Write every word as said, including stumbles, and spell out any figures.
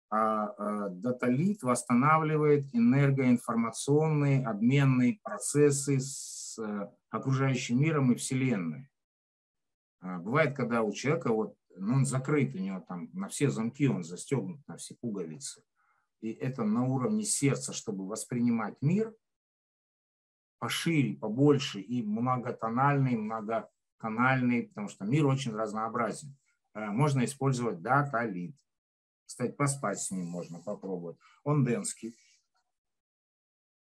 А даталит восстанавливает энергоинформационные обменные процессы с окружающим миром и Вселенной. Бывает, когда у человека вот, ну, он закрыт, у него там на все замки, он застегнут на все пуговицы. И это на уровне сердца, чтобы воспринимать мир пошире, побольше и многотональный, многоканальный, потому что мир очень разнообразен. Можно использовать даталит. Кстати, поспать с ним можно попробовать. Он денский.